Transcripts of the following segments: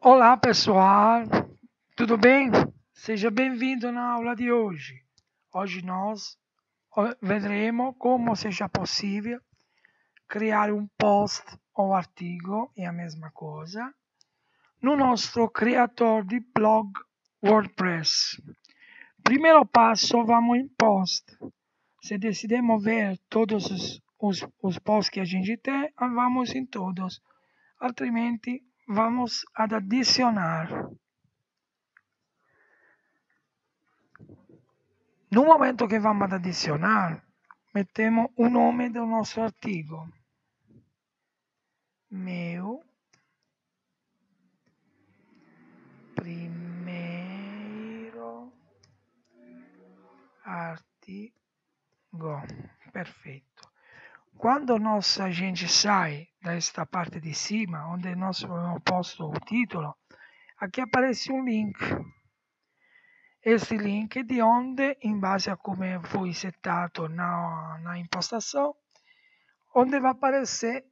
Olá pessoal, tudo bem? Seja bem-vindo na aula de hoje. Hoje nós vedremo como seja possível criar um post ou artigo, é a mesma coisa, no nosso criador de blog WordPress. Primeiro passo, vamos em post. Se decidimos ver todos os posts que a gente tem, vamos em todos. Altrimenti vamos ad adicionar. No momento che vamos ad adicionar, mettiamo o nome do nostro artigo. Meu primeiro artigo. Perfeito. Quando a gente sai desta parte di cima, onde nós abbiamo posto o titolo, aqui aparece um link. Este link è di onde, in base a come foi settato na impostação, onde vai aparecer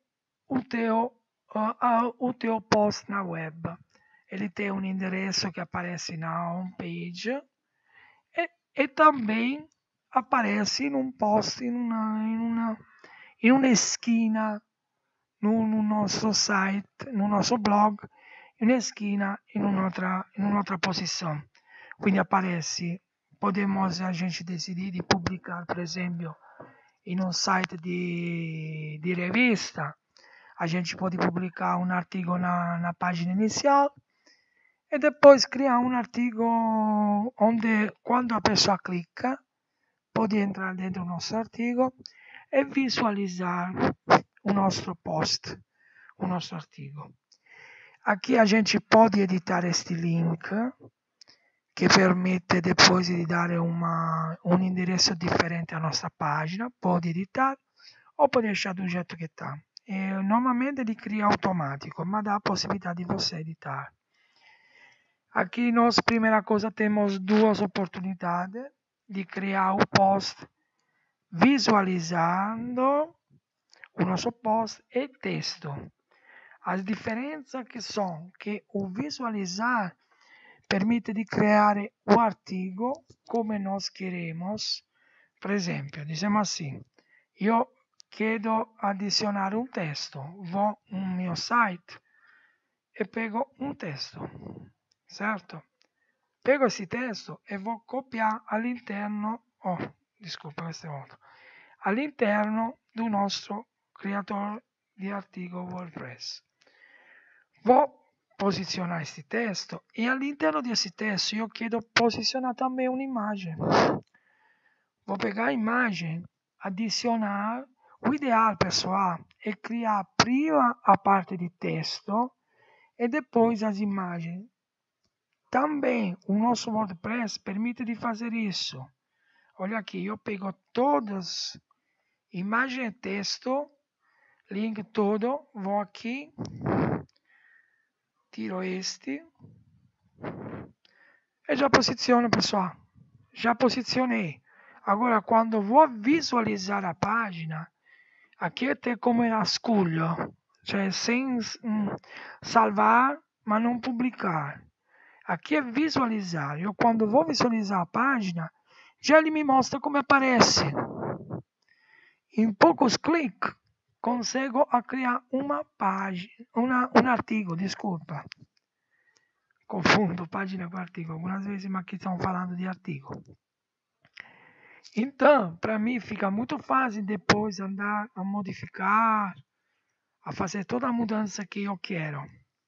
o teu post na web. Ele tem um endereço que aparece na homepage e também aparece in un post, in una esquina no nostro site, no nostro blog, in una esquina, in un'altra posição. Quindi aparece, podemos a gente decidir de publicar, por exemplo, em um site de revista, a gente pode publicar um artigo na página inicial e depois criar um artigo onde, quando a pessoa clica, pode entrar dentro do nosso artigo e visualizar o nostro post, o nostro artigo. Aqui a gente pode editar este link che permette depois di dare un indirizzo differente alla nostra pagina, pode editar ou pode deixar do jeito que está. Normalmente ele cria automático, mas dá a possibilidade de você editar. Aqui nós, primeira coisa, temos duas oportunidades de criar o post visualizando o nosso post e texto. As differenze che sono che o visualizar permette di creare o artigo come nós queremos. Per esempio, diciamo assim, io chiedo addicionare un testo, vou no mio site e pego un testo, certo? Pego esse testo e vou copiare all'interno, all'interno do nostro creatore di artigo WordPress. Vou posicionar esse texto e all'interno desse texto eu quero posicionar também uma imagem. Vou pegar a imagem, adicionar. O ideal, pessoal, é criar prima a parte de texto e depois as imagens. Também o nosso WordPress permite de fazer isso. Olha aqui, eu pego todas, imagem e texto, link todo, vou aqui, tiro este e já posiciono, pessoal. Já posicionei. Agora, quando vou visualizar a página, aqui tem como nasculho, cioè sem salvar, mas não publicar. Aqui é visualizar. Eu, quando vou visualizar a página, já ele me mostra como aparece. Em poucos cliques, consigo criar uma página, um artigo, desculpa. Confundo página com artigo. Algumas vezes, mas aqui estão falando de artigo. Então, para mim, fica muito fácil depois andar a modificar, a fazer toda a mudança que eu quero.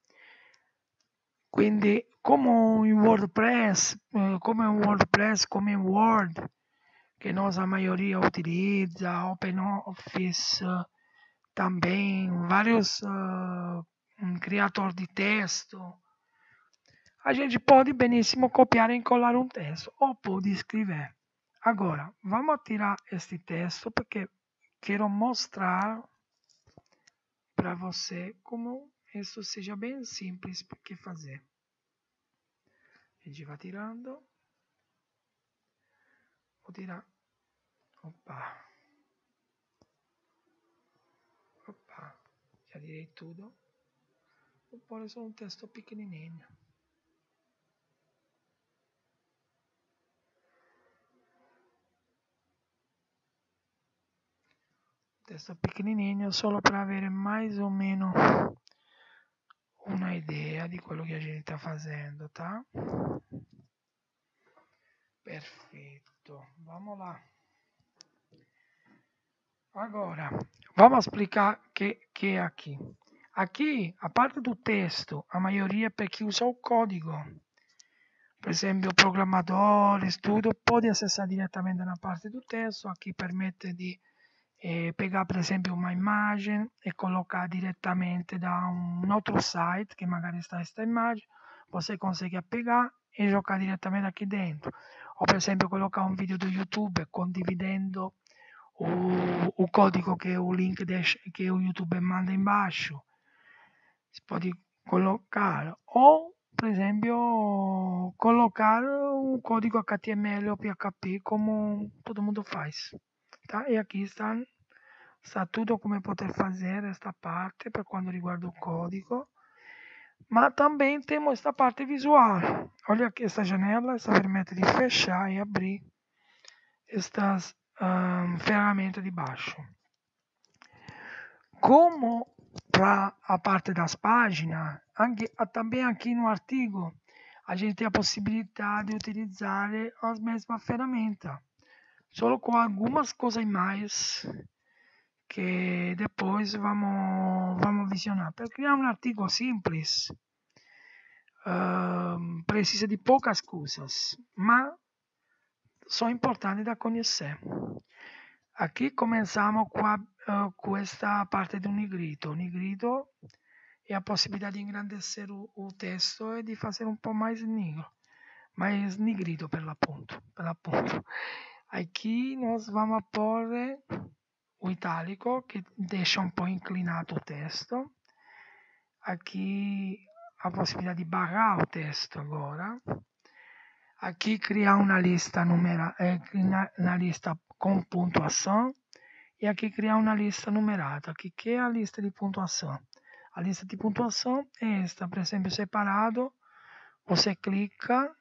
Quindi, come in WordPress, come in Word, che a maioria utilizza, OpenOffice, também vários criadores de texto, a gente pode benissimo copiar e colar um texto, ou pode escrever. Agora, vamos tirar este texto porque quero mostrar para você como isso seja bem simples para fazer. A gente vai tirando. Vou tirar. Opa, já tirei tudo. vou pôr só um texto pequenininho. Texto pequenininho solo para avere mais ou menos uma ideia di quello che a gente está fazendo, tá? Perfeito, vamos lá. Agora, vamos explicar o que é aqui. Aqui, a parte do texto, a maioria é para quem usa o código. Por exemplo, o programador, tudo, pode acessar diretamente na parte do texto. Aqui permite de pegar, per esempio, uma imagem e colocar direttamente da um outro site que magari está questa imagem. Você consegue pegar e jogar direttamente aqui dentro. Ou, per esempio, colocar um vídeo do YouTube condividendo o código che o link che o YouTube manda embaixo. Si pode colocar. Ou, por exemplo, colocar um código HTML ou PHP como todo mundo faz. Tá? E aqui está tudo como poter fazer esta parte per quanto riguarda o código. Ma também temos esta parte visual. Olha aqui esta janela, essa permite de fechar e abrir estas ferramentas de baixo. Como para a parte das páginas, também aqui no artigo, a gente tem a possibilidade de utilizar as mesmas ferramentas, só com algumas coisas mais que depois vamos visionar. Para criar um artigo simples, precisa de poucas coisas, mas são importantes da conhecer. Aqui começamos com esta parte do negrito. O negrito é a possibilidade de engrandecer o texto e de fazer um pouco mais negro, mais negrito per l'appunto. Aqui nós vamos pôr o itálico, que deixa um pouco inclinado o texto. Aqui a possibilidade de barrar o texto agora. Aqui criar uma lista na lista com pontuação e aqui criar uma lista numerada. Aqui que é a lista de pontuação. A lista de pontuação é esta, por exemplo, separado. Você clica.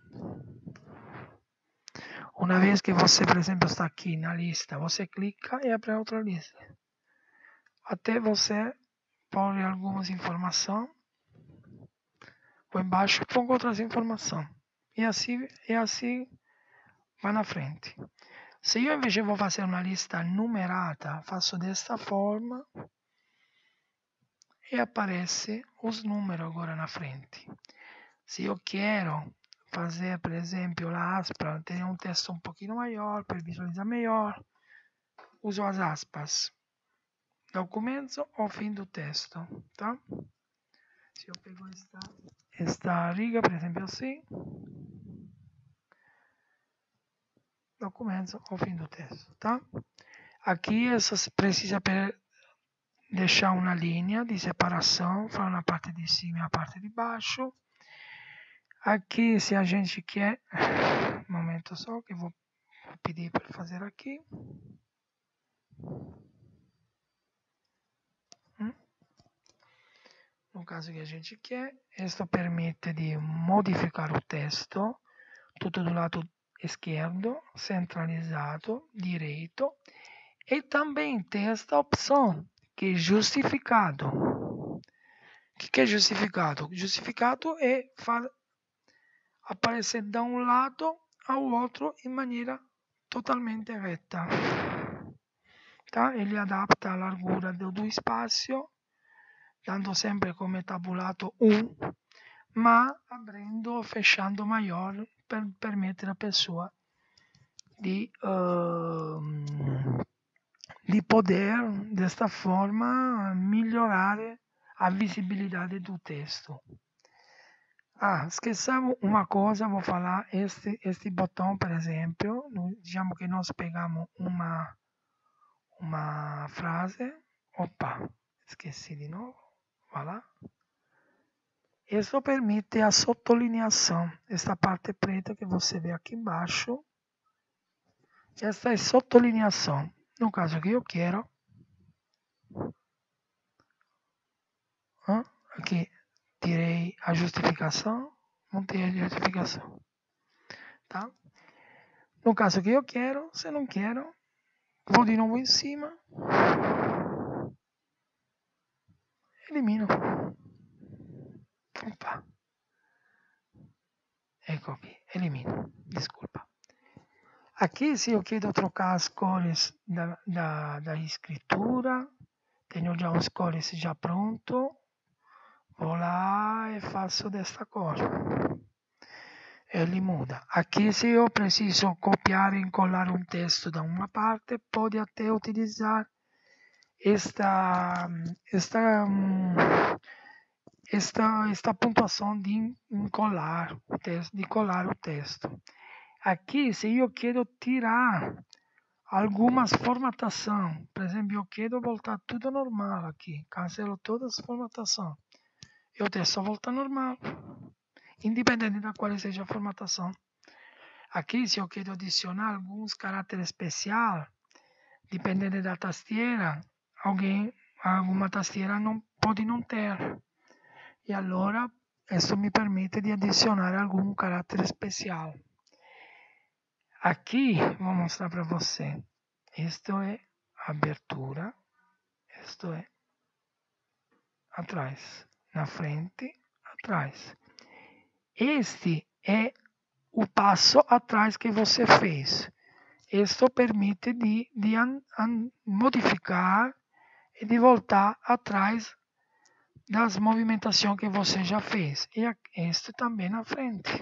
Uma vez que você, por exemplo, está aqui na lista, você clica e abre outra lista. Até você pôr algumas informações. Por embaixo põe outras informações. E assim vai na frente. Se io invece vou fazer uma lista numerata, faço desta forma e aparece os números agora na frente. Se eu quero fazer, por exemplo, a aspas, ter um texto um pouquinho maior, para visualizar melhor, uso as aspas. Do começo ao fim do texto, tá? Se eu pego esta riga, por exemplo, assim, do começo ao fim do texto, tá? Aqui precisa deixar uma linha de separação fra a parte de cima e a parte de baixo. Aqui, se a gente quer, um momento só que eu vou pedir para fazer aqui. No caso que a gente quer, isto permite de modificar o texto, tudo do lado esquerdo, centralizado, direito, e também tem esta opção que é justificado. O que é justificado? Justificado é aparecer de um lado ao outro em maneira totalmente reta. Tá? Ele adapta a largura do espaço, dando sempre come tabulato 1, ma abrindo ou fechando maior per permettere a pessoa de poder, desta forma, melhorar a visibilidade do texto. Esquecemos uma coisa, vou falar, este botão, por exemplo, diciamo que nós pegamos uma frase, opa, esqueci de novo, vai lá. Isso permite a sottolineação, esta parte preta que você vê aqui embaixo, esta é sottolineação. No caso que eu quero, aqui tirei a justificação, não tem a justificação, tá? No caso que eu quero, se não quero, vou de novo em cima, elimino. Opa, ecco qui, elimino, desculpa. Aqui se eu quero trocar as cores da escritura, tenho já os cores já pronto, vou lá e faço desta cor. Ele muda. Aqui se eu preciso copiar e colar um texto da uma parte, pode até utilizar esta pontuação de colar o texto, de colar o texto. Aqui, se eu quero tirar algumas formatação, por exemplo, eu quero voltar tudo normal aqui, cancelo todas as formatações, e o texto volta normal, independente da qual seja a formatação. Aqui, se eu quero adicionar alguns caracteres especiais, dependendo da tastiera, alguma tastiera não pode não ter. E allora, isso me permite de adicionar algum caráter especial. Aqui, vou mostrar para você. Isto é abertura, isto é atrás, na frente, atrás. Este é o passo atrás que você fez. Isto permite de modificar e de voltar atrás das movimentações que você já fez. E este também na frente.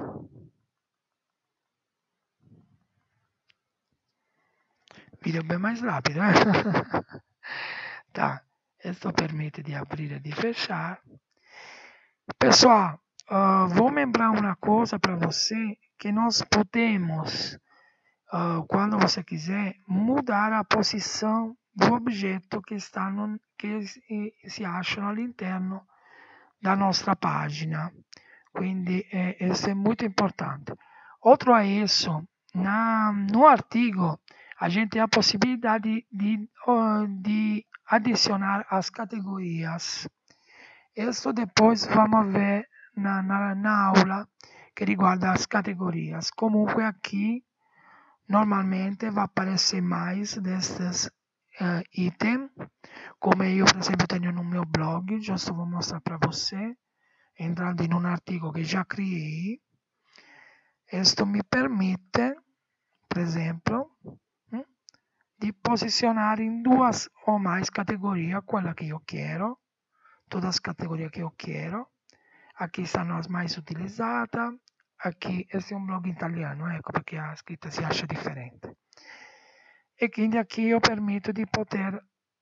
Vídeo bem mais rápido, né? Tá. Isto permite de abrir e de fechar. Pessoal, vou lembrar uma coisa para você, que nós podemos, quando você quiser, mudar a posição do objeto que está que se acha all'interno da nostra pagina. Quindi isso é muito importante. Outro a isso, no artigo, a gente tem a possibilidade de adicionar as categorias. Isso depois vamos ver na aula que riguarda as categorias. Comunque aqui, normalmente vai aparecer mais destes item, como eu, por exemplo, tenho no meu blog, giusto vou mostrar para você, entrando in un artigo che già criei. Questo mi permette, per esempio, di posizionare in due o mais categorias quella che io quero, todas as categorias que eu quero. Aqui estão as mais utilizadas. Aqui, esse é um blog italiano, ecco perché a scritta si acha differente. E quindi aqui eu permito di poter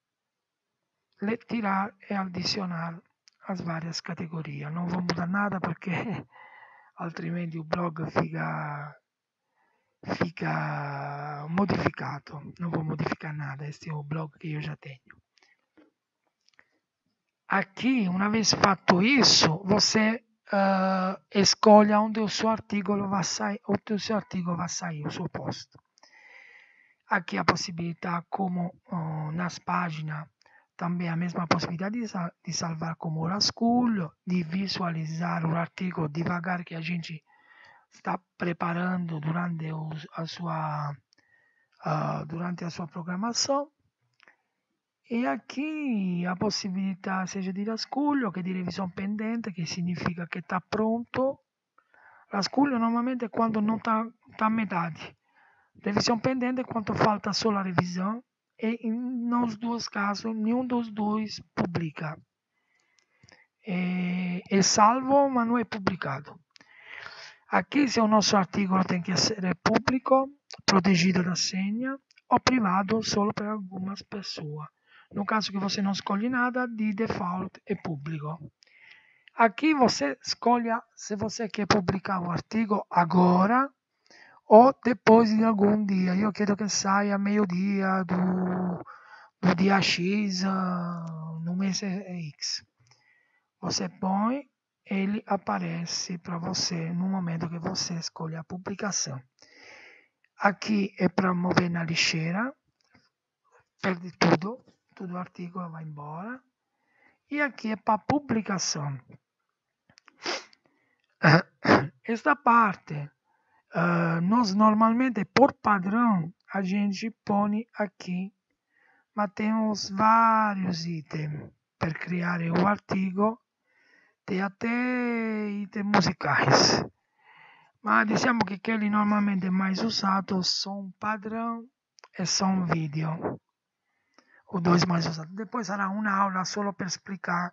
tirar e adicionar as várias categorias. Não vou mudar nada porque altrimenti o blog fica modificato. Não vou modificar nada, este é o blog que eu já tenho. Aqui, uma vez fatto isso, você escolhe onde o seu artigo vai sair, o seu post. Aqui a possibilità, como nas páginas, também a mesma possibilidade de salvar como rascunho, de visualizar o artigo devagar que a gente está preparando durante a sua programação. E aqui a possibilità seja di rascunho che di revisione pendente, che significa che está pronto. Rascunho normalmente è quando non está a metade. Revisione pendente è quando falta solo a revisão. E nos dois casos, nenhum dos dois publica. É salvo, mas não é publicado. Aqui, se o nosso artigo tem que ser público, protegido da senha, ou privado solo para algumas pessoas. No caso que você não escolhe nada, de default é público. Aqui você escolhe se você quer publicar o artigo agora ou depois de algum dia. Eu quero que saia meio-dia do dia X no mês X. Você põe, ele aparece para você no momento que você escolhe a publicação. Aqui é para mover na lixeira, perde tudo o artigo vai embora. E aqui é para publicação. esta parte, nós normalmente por padrão a gente põe aqui, mas temos vários itens per criare o artigo, tem até itens musicais. Mas diciamo che quelli normalmente mais usados são padrão e são vídeo, os dois mais usados. Depois sarà un'aula solo per explicar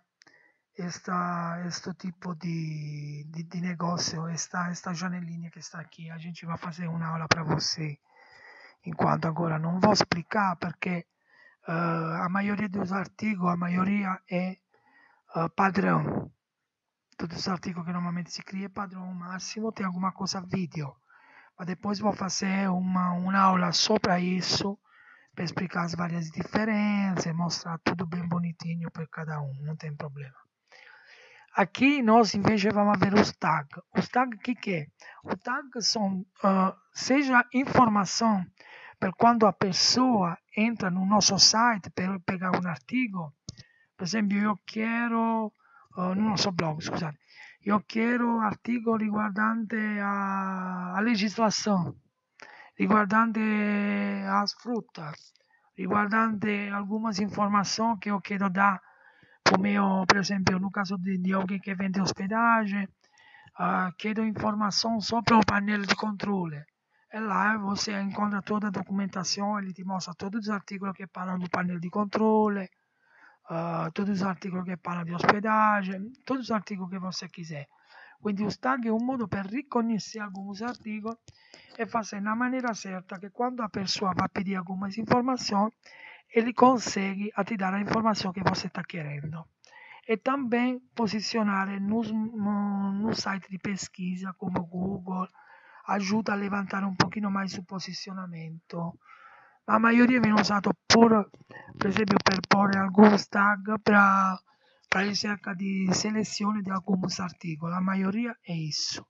este tipo de negócio, esta janelinha que está aqui. A gente vai fazer uma aula para você. Enquanto agora não vou explicar, porque a maioria dos artigos, a maioria é padrão. Todos os artigos que normalmente se cria é padrão máximo, tem alguma coisa vídeo. Mas depois vou fazer uma aula só para isso, para explicar as várias diferenças, mostrar tudo bem bonitinho para cada um, não tem problema. Aqui nós invece vamos ver os tags. Os tags, o que é? Os tags são, seja informação per quando a pessoa entra no nosso site per pegar um artigo. Per esempio io quero, no nostro blog, scusate, io quero artigo riguardante a legislação, riguardante as frutas, riguardante algumas informações que eu quero dar para o meu, per esempio, no caso de alguém que vende hospedagem, quero informação sobre o painel de controle. E lá você encontra toda a documentação, ele te mostra todos os artigos que falam do painel de controle, todos os artigos que falam de hospedagem, todos os artigos que você quiser. Quindi os tag è un modo per riconoscere alguns artigos e fazer na maneira certa che quando a pessoa vai pedir algumas informações, ele consegue te dar a informação que você está querendo. E também posicionar no site de pesquisa como Google ajuda a levantar um pouquinho mais o posicionamento. A maioria viene usato per esempio per porre alguns tag para ricerca di selezione di alguns artigos. A maioria é isso.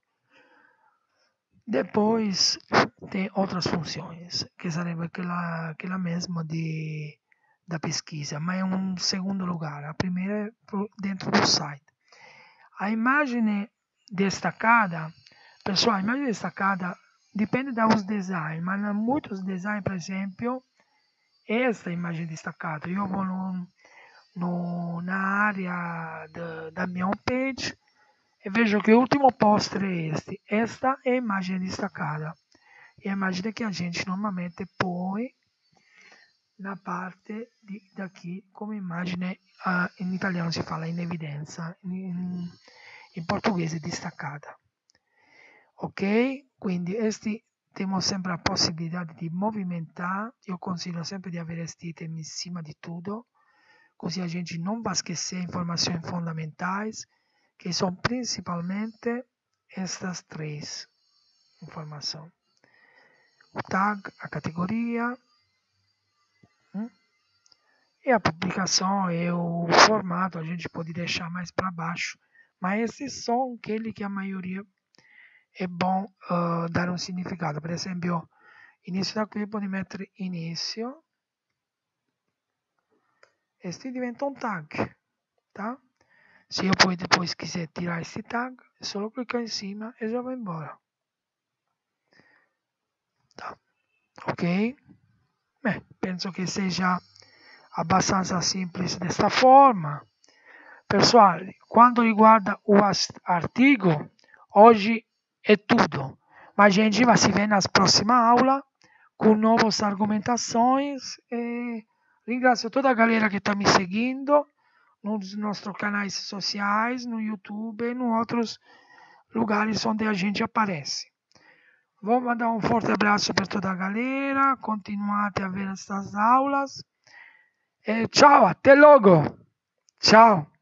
Depois tem outras funções, que sarebbe quella mesma da pesquisa, ma è un secondo lugar. A primeira é dentro do site. A imagem destacada, pessoal, a imagem destacada dipende dos design, mas em muitos design, por exemplo, esta imagem destacada. Eu vou na área da minha homepage e vejo que o último post é este. Esta é a imagem destacada. É a imagem que a gente normalmente põe na parte daqui come immagine, in italiano si fala in evidenza, in portoghese distaccata. Ok? Quindi temos sempre a possibilità di movimentar. Io consiglio sempre di avere questi item in cima di tutto, così a gente non va a esquecer informações fundamentais, que são principalmente estas três informações. O tag, a categoria e a publicação e o formato a gente pode deixar mais para baixo, mas esses são aqueles que a maioria é bom dar um significado. Per esempio, inizio da qui pode mettere inizio, este diventa um tag, tá? Se eu poi depois quiser tirar esse tag, é só clicar em cima e já vai embora. Tá? Ok? Beh, penso che seja abbastanza semplice desta forma. Pessoal, quando riguarda o artigo, oggi è tutto. Ma a gente vai se ver nas próximas aulas com novas argumentações. E ringrazio toda a galera que está me seguindo nos nossos canais sociais, no YouTube e em outros lugares onde a gente aparece. Vou mandar um forte abraço para toda a galera. Continuate a ver estas aulas. E ciao, até logo. Ciao.